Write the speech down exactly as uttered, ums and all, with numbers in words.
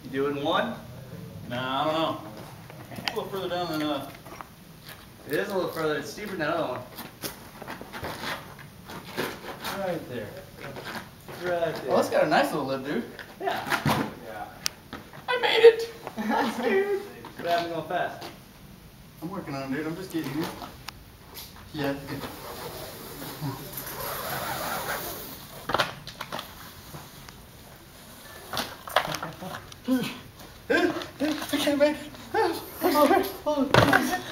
You doing one? Nah, I don't know. A little further down than uh. It is a little further. It's steeper than that other one. Right there. Right there. Well, that's got a nice little lip, dude. Yeah. Yeah. I made it. I'm scared. What happened going fast? I'm working on it, dude. I'm just getting here. Yeah. I can't make it.